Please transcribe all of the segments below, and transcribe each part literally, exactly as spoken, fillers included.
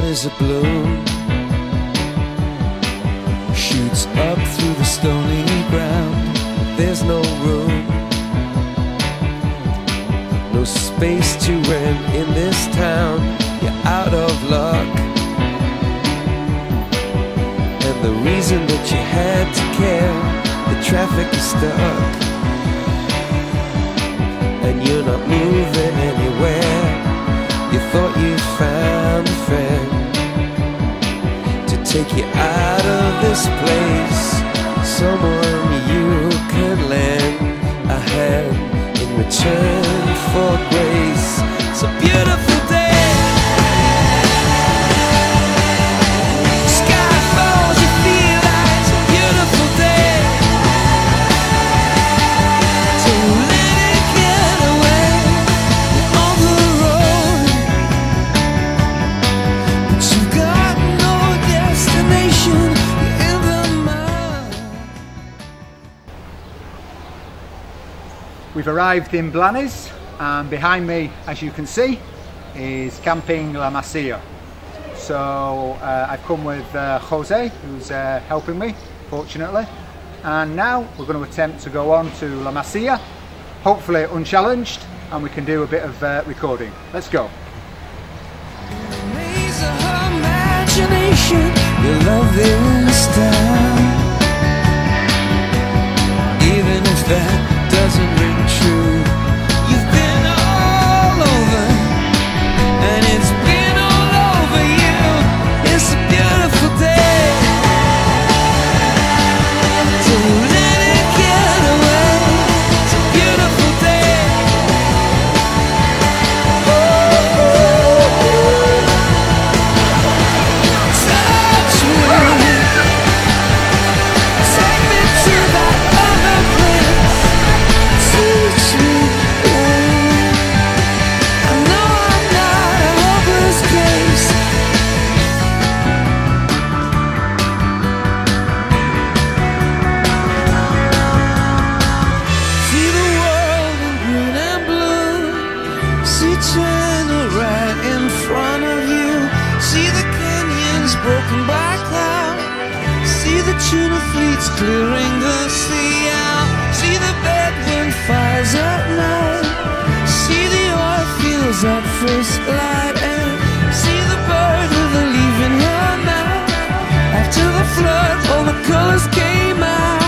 as a bloom shoots up through the stony ground. There's no room, no space to rent in this town. You're out of luck, and the reason that you had to care, the traffic is stuck, and you're not moving anywhere. You thought you found a friend to take you out of this place, someone you could lend a hand in return for grace. It's a beautiful day. Sky falls, you feel like it's a beautiful day. So let it get away. You're on the road, but you've got no destination. You're in the mud. We've arrived in Blanes, and behind me, as you can see, is Camping La Masia. So uh, I've come with uh, Jose, who's uh, helping me, fortunately, and now we're going to attempt to go on to La Masia, hopefully unchallenged, and we can do a bit of uh, recording. Let's go. Maze of her imagination, your love is down. Even if that doesn't ring true, you've been all over, and it's been all over you. It's a beautiful day, so let it get away. It's a beautiful day. Touch me, take me to that other place. Teach me, I know I'm not a hopeless case. See the world in green and blue, see China right in front of you, see the canyons broken by cloud, see the tuna fleets clearing the sea out, see the bedroom fires at night, see the oil fields at first light, and see the bird with a leaf in her mouth. After the flood, all the colors came out.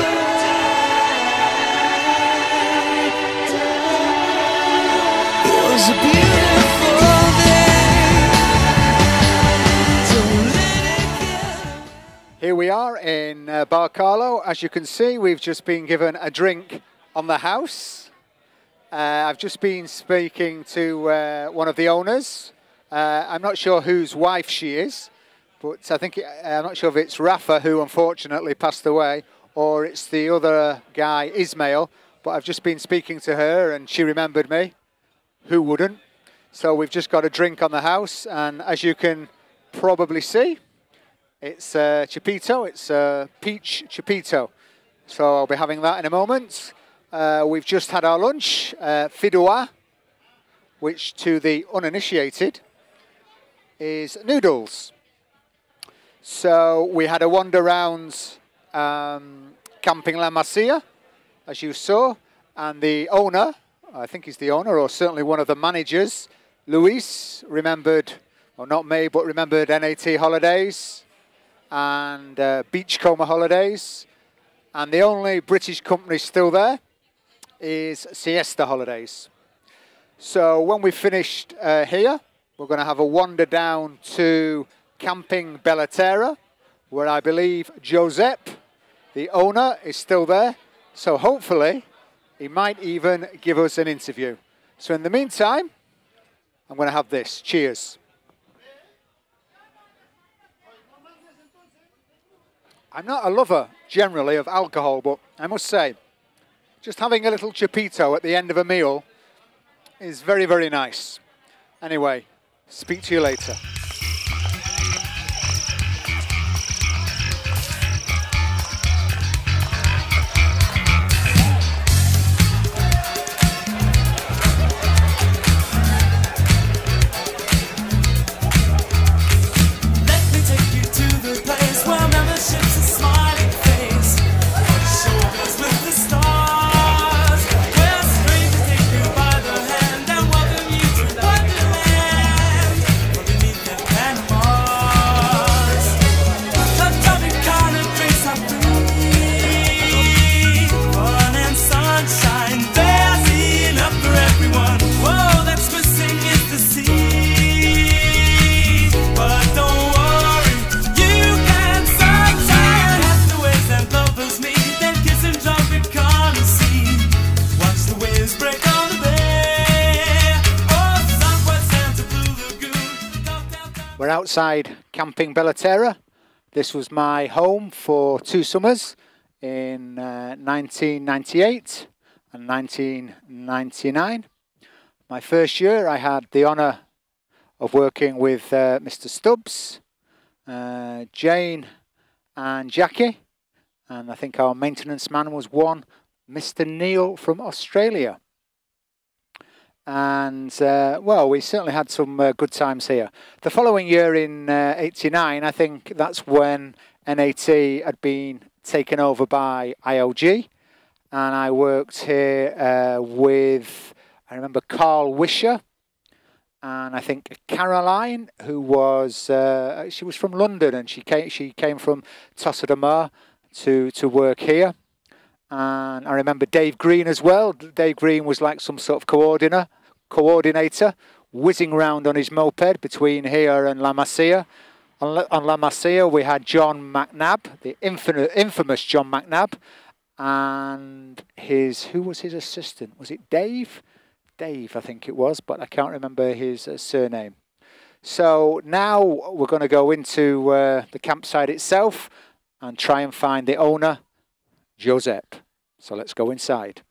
It was a beautiful day. So let it get. Here we are in uh, Bar Carlo. As you can see, we've just been given a drink on the house. Uh, I've just been speaking to uh, one of the owners. Uh, I'm not sure whose wife she is, but I think it, I'm not sure if it's Rafa, who unfortunately passed away, or it's the other guy, Ismail. But I've just been speaking to her, and she remembered me. Who wouldn't? So we've just got a drink on the house, and as you can probably see, it's uh, Chipito, it's uh, peach Chipito. So I'll be having that in a moment. Uh, we've just had our lunch, uh, fideuà, which to the uninitiated is noodles. So we had a wander around um, Camping La Masia, as you saw, and the owner, I think he's the owner, or certainly one of the managers, Luis, remembered, well not me, but remembered N A T Holidays and uh, Beachcomber Holidays, and the only British company still there is Siesta Holidays. So when we finished uh, here, we're going to have a wander down to Camping Bellaterra, where I believe Giuseppe, the owner, is still there. So hopefully he might even give us an interview. So in the meantime, I'm going to have this. Cheers. I'm not a lover, generally, of alcohol, but I must say, just having a little Chipito at the end of a meal is very, very nice. Anyway, speak to you later. outside Camping Bellaterra. This was my home for two summers in uh, nineteen ninety-eight and nineteen ninety-nine. My first year I had the honour of working with uh, Mister Stubbs, uh, Jane and Jackie, and I think our maintenance man was one, Mister Neil from Australia. And, uh, well, we certainly had some uh, good times here. The following year in uh, eighty-nine, I think that's when N A T had been taken over by I O G. And I worked here uh, with, I remember, Carl Wisher. And I think Caroline, who was, uh, she was from London, and she came, she came from Tossa de Mar to, to work here. And I remember Dave Green as well. Dave Green was like some sort of coordinator, coordinator, whizzing round on his moped between here and La Masia. On, on La Masia, we had John McNabb, the infamous, infamous John McNabb, and his, who was his assistant? Was it Dave? Dave, I think it was, but I can't remember his uh, surname. So now we're going to go into uh, the campsite itself and try and find the owner, Josep. So let's go inside.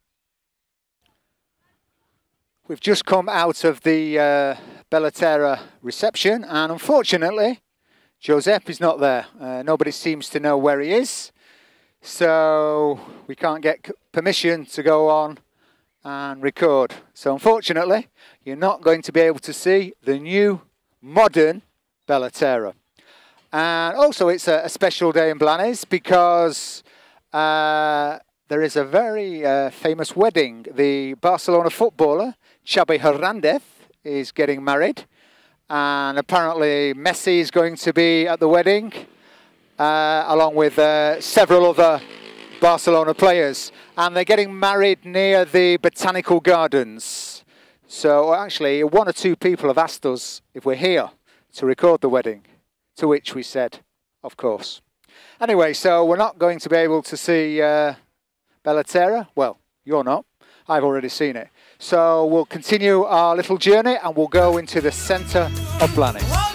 We've just come out of the uh, Bellaterra reception, and unfortunately, Josep is not there. Uh, nobody seems to know where he is, so we can't get permission to go on and record. So unfortunately, you're not going to be able to see the new modern Bellaterra. And also, it's a, a special day in Blanes because uh, there is a very uh, famous wedding. The Barcelona footballer, Xavi Hernandez, is getting married. And apparently Messi is going to be at the wedding, uh, along with uh, several other Barcelona players. And they're getting married near the Botanical Gardens. So actually, one or two people have asked us if we're here to record the wedding, to which we said, of course. Anyway, so we're not going to be able to see uh, Bellaterra. Well, you're not. I've already seen it. So we'll continue our little journey and we'll go into the centre of Blanes.